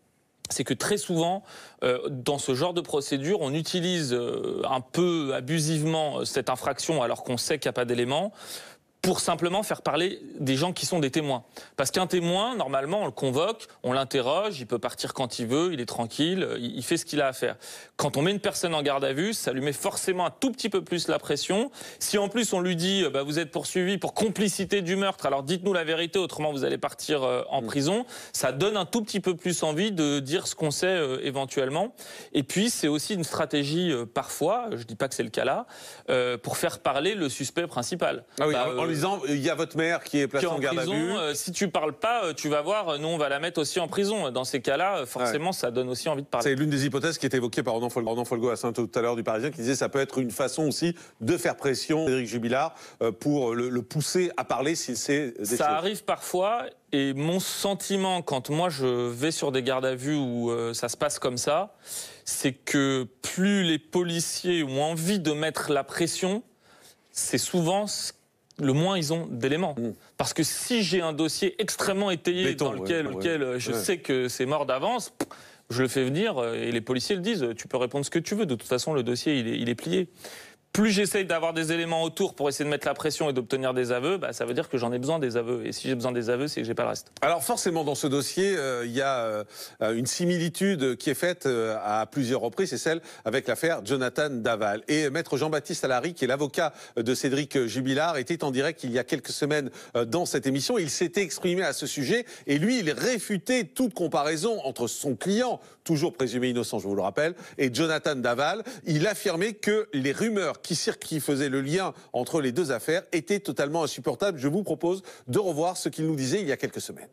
c'est que très souvent, dans ce genre de procédure, on utilise un peu abusivement cette infraction alors qu'on sait qu'il n'y a pas d'éléments, pour simplement faire parler des gens qui sont des témoins. Parce qu'un témoin, normalement, on le convoque, on l'interroge, il peut partir quand il veut, il est tranquille, il fait ce qu'il a à faire. Quand on met une personne en garde à vue, ça lui met forcément un tout petit peu plus la pression. Si en plus on lui dit bah, vous êtes poursuivi pour complicité du meurtre, alors dites-nous la vérité, autrement vous allez partir en prison, ça donne un tout petit peu plus envie de dire ce qu'on sait éventuellement. Et puis c'est aussi une stratégie parfois, je dis pas que c'est le cas là, pour faire parler le suspect principal. Ah oui, en lui disant il y a votre mère qui est placée en garde à vue. Si tu parles pas, tu vas voir, nous on va la mettre aussi en prison. Dans ces cas-là, forcément, ça donne aussi envie de parler. C'est l'une des hypothèses qui est évoquée par Ronan Folgo à tout à l'heure du Parisien, qui disait que ça peut être une façon aussi de faire pression Cédric Jubilard pour le pousser à parler s'il sait des choses. Ça arrive parfois, et mon sentiment quand moi je vais sur des gardes à vue où ça se passe comme ça, c'est que plus les policiers ont envie de mettre la pression, c'est souvent le moins ils ont d'éléments. Parce que si j'ai un dossier extrêmement étayé dans lequel je sais que c'est mort d'avance, je le fais venir et les policiers le disent, tu peux répondre ce que tu veux, de toute façon le dossier il est plié. Plus j'essaye d'avoir des éléments autour pour essayer de mettre la pression et d'obtenir des aveux, bah, ça veut dire que j'en ai besoin des aveux. Et si j'ai besoin des aveux, c'est que j'ai pas le reste. Alors forcément, dans ce dossier, il y a une similitude qui est faite à plusieurs reprises, c'est celle avec l'affaire Jonathan Daval. Et maître Jean-Baptiste Allary, qui est l'avocat de Cédric Jubilard, était en direct il y a quelques semaines dans cette émission. Il s'était exprimé à ce sujet et lui, il réfutait toute comparaison entre son client, toujours présumé innocent, je vous le rappelle, et Jonathan Daval. Il affirmait que les rumeurs qui faisait le lien entre les deux affaires était totalement insupportable. Je vous propose de revoir ce qu'il nous disait il y a quelques semaines.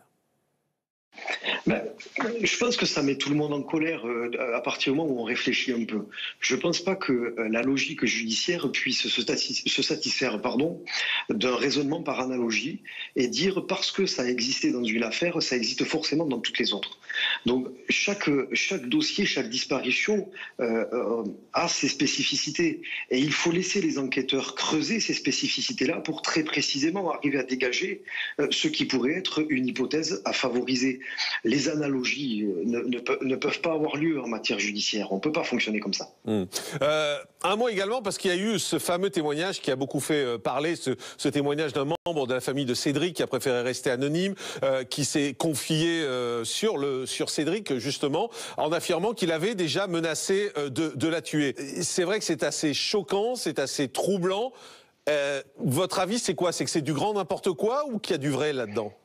Je pense que ça met tout le monde en colère à partir du moment où on réfléchit un peu. Je ne pense pas que la logique judiciaire puisse se satisfaire d'un raisonnement par analogie et dire parce que ça a existé dans une affaire, ça existe forcément dans toutes les autres. Donc chaque dossier, chaque disparition a ses spécificités et il faut laisser les enquêteurs creuser ces spécificités-là pour très précisément arriver à dégager ce qui pourrait être une hypothèse à favoriser. Les analogies ne peuvent pas avoir lieu en matière judiciaire. On ne peut pas fonctionner comme ça. Un mot également, parce qu'il y a eu ce fameux témoignage qui a beaucoup fait parler, ce témoignage d'un membre de la famille de Cédric qui a préféré rester anonyme, qui s'est confié sur Cédric, justement, en affirmant qu'il avait déjà menacé de la tuer. C'est vrai que c'est assez choquant, c'est assez troublant. Votre avis, c'est quoi? C'est que c'est du grand n'importe quoi ou qu'il y a du vrai là-dedans?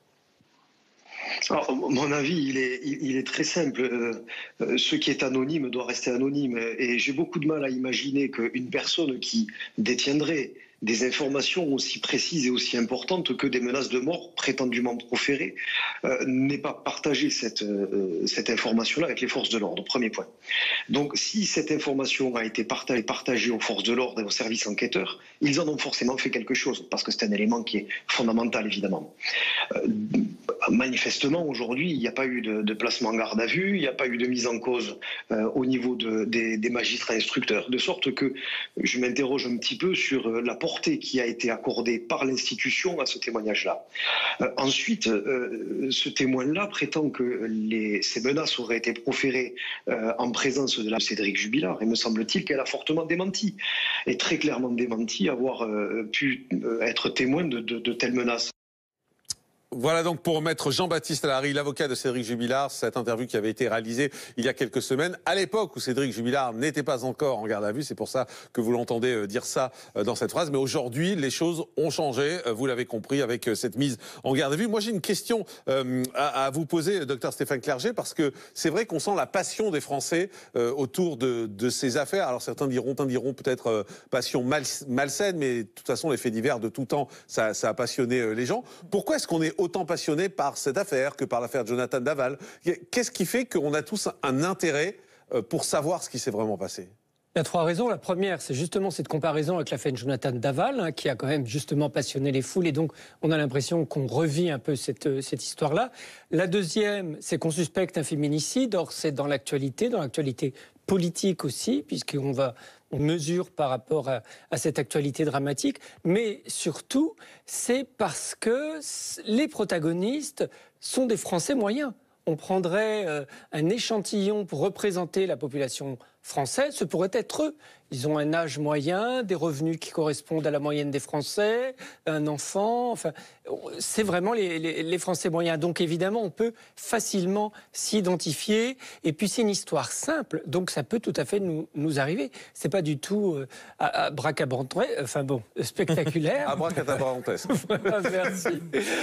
Alors, mon avis, il est très simple. Ce qui est anonyme doit rester anonyme. Et j'ai beaucoup de mal à imaginer qu'une personne qui détiendrait des informations aussi précises et aussi importantes que des menaces de mort prétendument proférées n'ait pas partagé cette information-là avec les forces de l'ordre, premier point. Donc si cette information a été partagée aux forces de l'ordre et aux services enquêteurs, ils en ont forcément fait quelque chose, parce que c'est un élément qui est fondamental, évidemment. Manifestement, aujourd'hui, il n'y a pas eu de placement en garde à vue, il n'y a pas eu de mise en cause au niveau des magistrats instructeurs, de sorte que je m'interroge un petit peu sur la portée qui a été accordée par l'institution à ce témoignage-là. Ensuite, ce témoin-là prétend que ces menaces auraient été proférées en présence de Cédric Jubilard, et me semble-t-il qu'elle a fortement démenti, et très clairement démenti avoir pu être témoin de telles menaces. Voilà donc pour maître Jean-Baptiste Allary, l'avocat de Cédric Jubilard, cette interview qui avait été réalisée il y a quelques semaines, à l'époque où Cédric Jubilard n'était pas encore en garde à vue. C'est pour ça que vous l'entendez dire ça dans cette phrase. Mais aujourd'hui, les choses ont changé, vous l'avez compris, avec cette mise en garde à vue. Moi, j'ai une question à vous poser, docteur Stéphane Clerget, parce que c'est vrai qu'on sent la passion des Français autour de ces affaires. Alors certains diront peut-être passion malsaine, mais de toute façon, les faits divers de tout temps, ça a passionné les gens. Pourquoi est-ce qu'on est autant passionné par cette affaire que par l'affaire Jonathan Daval? Qu'est-ce qui fait qu'on a tous un intérêt pour savoir ce qui s'est vraiment passé? Il y a trois raisons. La première, c'est justement cette comparaison avec l'affaire Jonathan Daval, qui a quand même justement passionné les foules, et donc on a l'impression qu'on revit un peu cette histoire-là. La deuxième, c'est qu'on suspecte un féminicide. Or, c'est dans l'actualité politique aussi, puisqu'on mesure par rapport à cette actualité dramatique, mais surtout, c'est parce que les protagonistes sont des Français moyens. on prendrait un échantillon pour représenter la population française, ce pourrait être eux. Ils ont un âge moyen, des revenus qui correspondent à la moyenne des Français, un enfant, enfin, c'est vraiment les Français moyens. Donc évidemment, on peut facilement s'identifier. Et puis c'est une histoire simple, donc ça peut tout à fait nous arriver. C'est pas du tout enfin bon, spectaculaire. Abracadabrantesque. Voilà, merci.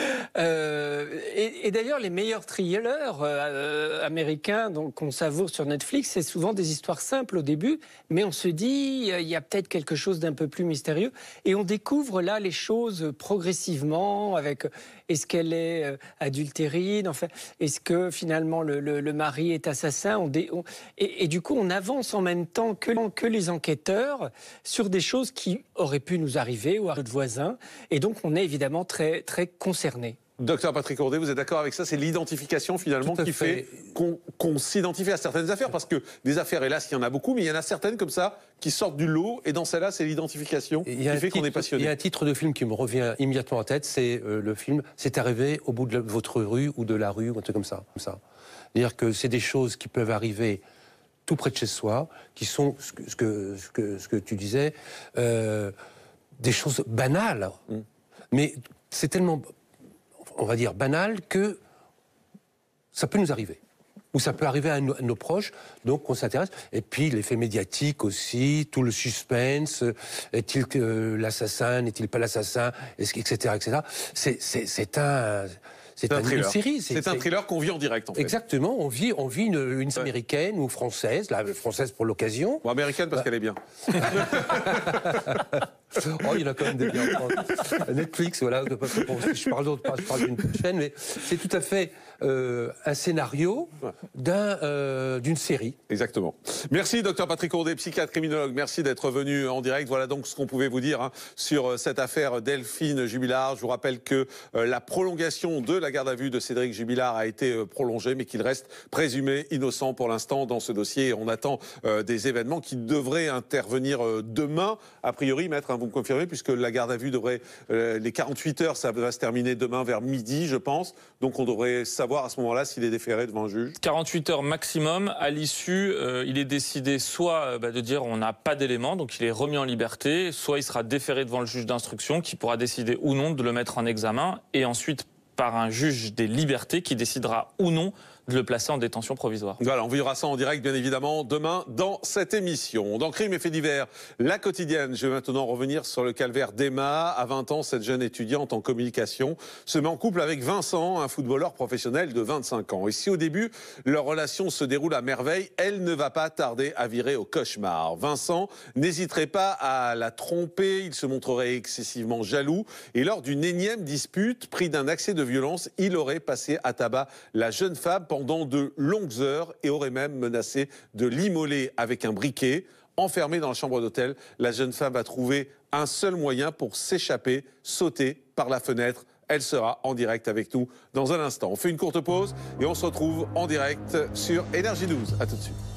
Et d'ailleurs, les meilleurs thrillers américains qu'on savoure sur Netflix, c'est souvent des histoires simples au début, mais on se dit il y a peut-être quelque chose d'un peu plus mystérieux. Et on découvre là les choses progressivement avec est-ce qu'elle est adultérine, enfin, est-ce que finalement le mari est assassin. Et du coup, on avance en même temps que les enquêteurs sur des choses qui auraient pu nous arriver ou à notre voisin. Et donc, on est évidemment très, très concernés. Docteur Patrick Ourdet, vous êtes d'accord avec ça? C'est l'identification finalement qui fait qu'on s'identifie à certaines affaires, parce que des affaires, hélas, il y en a beaucoup, mais il y en a certaines comme ça qui sortent du lot, et dans celle-là, c'est l'identification qui fait qu'on est passionné. Il y a un titre de film qui me revient immédiatement en tête, c'est le film « C'est arrivé au bout de votre rue ou de la rue », ou un truc comme ça. C'est-à-dire que c'est des choses qui peuvent arriver tout près de chez soi, qui sont, ce que tu disais, des choses banales. Mais c'est tellement, on va dire, banal que ça peut nous arriver. Ou ça peut arriver à nos proches, donc on s'intéresse. Et puis l'effet médiatique aussi, tout le suspense, est-il l'assassin, n'est-il pas l'assassin, etc., etc. C'est une série. C'est un thriller qu'on vit en direct, en fait. Exactement, on vit une américaine ou française, la française pour l'occasion. Ou américaine parce qu'elle est bien. Oh, il y en a quand même des biens. Netflix, voilà. Je parle d'une chaîne, mais c'est tout à fait un scénario d'une série. Exactement. Merci, docteur Patrick Ourdet, psychiatre criminologue. Merci d'être venu en direct. Voilà donc ce qu'on pouvait vous dire sur cette affaire Delphine Jubilard. Je vous rappelle que la prolongation de la garde à vue de Cédric Jubilard a été prolongée, mais qu'il reste présumé innocent pour l'instant dans ce dossier. On attend des événements qui devraient intervenir demain. A priori, maître, vous me confirmez, puisque la garde à vue devrait, les 48 heures, ça va se terminer demain vers midi, je pense. Donc on devrait savoir à ce moment-là s'il est déféré devant un juge. 48 heures maximum. À l'issue, il est décidé soit de dire on n'a pas d'éléments, donc il est remis en liberté, soit il sera déféré devant le juge d'instruction qui pourra décider ou non de le mettre en examen, et ensuite par un juge des libertés qui décidera ou non de le placer en détention provisoire. Voilà, on verra ça en direct, bien évidemment, demain dans cette émission. Dans Crime et Faits divers, la quotidienne, je vais maintenant revenir sur le calvaire d'Emma. À 20 ans, cette jeune étudiante en communication se met en couple avec Vincent, un footballeur professionnel de 25 ans. Et si au début, leur relation se déroule à merveille, elle ne va pas tarder à virer au cauchemar. Vincent n'hésiterait pas à la tromper, il se montrerait excessivement jaloux. Et lors d'une énième dispute, pris d'un accès de violence, il aurait passé à tabac la jeune femme pendant de longues heures et aurait même menacé de l'immoler avec un briquet. Enfermée dans la chambre d'hôtel, la jeune femme va trouver un seul moyen pour s'échapper, sauter par la fenêtre. Elle sera en direct avec nous dans un instant. On fait une courte pause et on se retrouve en direct sur Énergie 12. À tout de suite.